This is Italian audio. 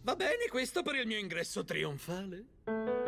Va bene questo per il mio ingresso trionfale?